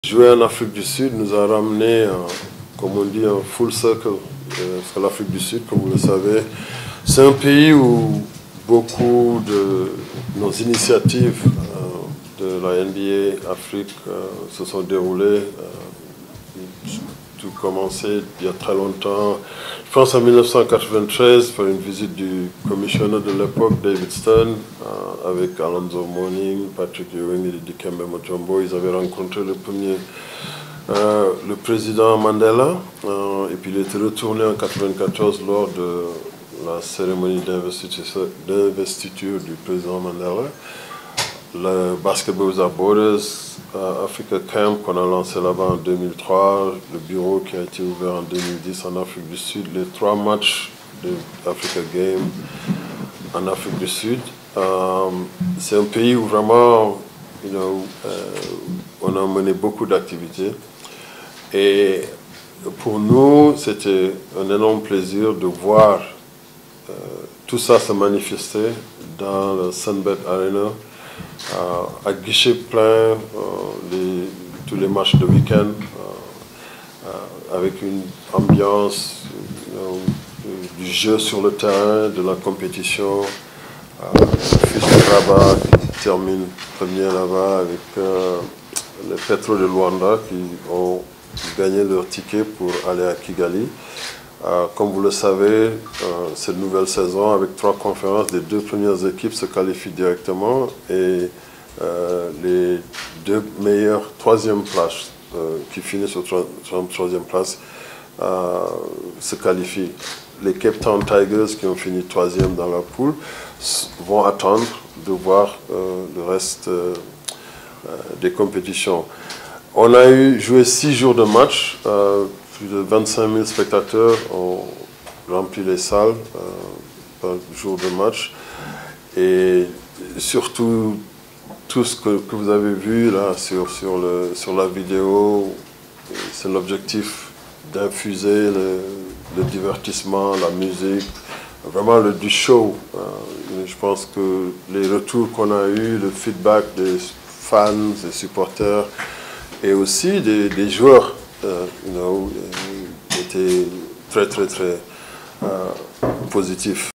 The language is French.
Jouer en Afrique du Sud nous a ramené, comme on dit, un full circle. Parce que l'Afrique du Sud, comme vous le savez, c'est un pays où beaucoup de nos initiatives de la NBA Afrique se sont déroulées. Tout commencé il y a très longtemps. Je pense en 1993, pour une visite du commissionnaire de l'époque, David Stern, avec Alonzo Mourning, Patrick Ewing et Dikembe Mutombo. Ils avaient rencontré le président Mandela, et puis il était retourné en 1994 lors de la cérémonie d'investiture du président Mandela. Le Basketball Without Borders, Africa Camp qu'on a lancé là-bas en 2003, le bureau qui a été ouvert en 2010 en Afrique du Sud, les 3 matchs de Africa Game en Afrique du Sud. C'est un pays où vraiment, on a mené beaucoup d'activités. Et pour nous, c'était un énorme plaisir de voir tout ça se manifester dans le Sunbet Arena, à guichet plein, tous les matchs de week-end, avec une ambiance du jeu sur le terrain, de la compétition. Fils de Rabat qui termine premier là-bas avec les Petro de Luanda qui ont gagné leur ticket pour aller à Kigali. Comme vous le savez, cette nouvelle saison, avec 3 conférences, les 2 premières équipes se qualifient directement et les 2 meilleures 3e places qui finissent au 3e place se qualifient. Les Cape Town Tigers qui ont fini 3e dans la poule vont attendre de voir le reste des compétitions. On a joué 6 jours de match. Plus de 25 000 spectateurs ont rempli les salles par jour de match. Et surtout, tout ce que vous avez vu là sur la vidéo, c'est l'objectif d'infuser le divertissement, la musique, vraiment du show. Je pense que les retours qu'on a eus, le feedback des fans, des supporters et aussi des joueurs, était très positif.